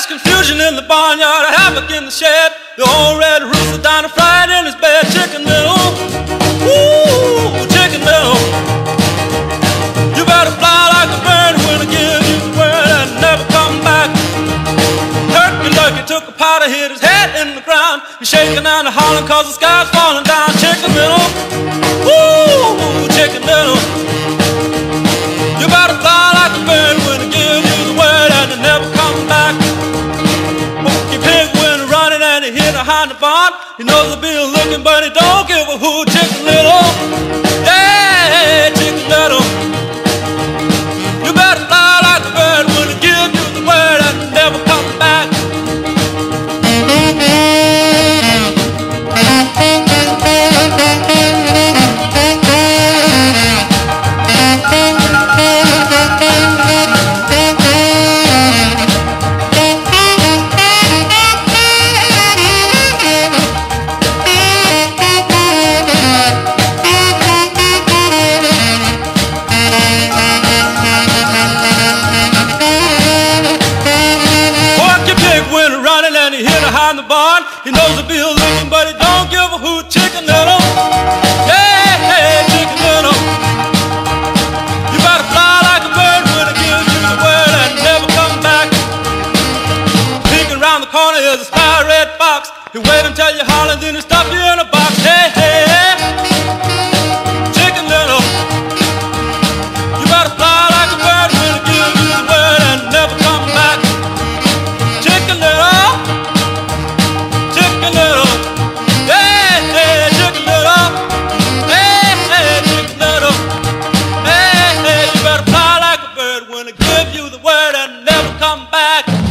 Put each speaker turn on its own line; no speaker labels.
There's confusion in the barnyard, havoc in the shed. The old red rooster down and fried in his bed. Chicken Little, ooh, Chicken Little, you better fly like a bird when I give you the word and never come back. Turkey Lurkey took a powder, hit his head in the ground. He's shaking down and hollering cause the sky's falling down. Chicken Little, ooh, Chicken Little, you better fly like a bird when I give you the word and never come back. Porky Pig went running and he hid behind the barn. He knows the bill looking but he don't give a hoot. Chicken Little, yeah, Chicken Little, you better fly like a bird when I give you the word and never come back. Behind the barn, he knows the bill looking, but he don't give a hoot. Chicken Little, yeah, hey, Chicken Little, you better fly like a bird when I give you the word and never come back. Peeking around the corner is a spy red fox. He wait until you holler, then he stop you in a box. Hey, hey, hey, Chicken Little, you better fly like a bird when I give you the word and never come back. Chicken Little, Chicken Little, hey, hey, Chicken Little, hey, hey, Chicken Little, hey, hey, you better fly like a bird when I give you the word and never come back.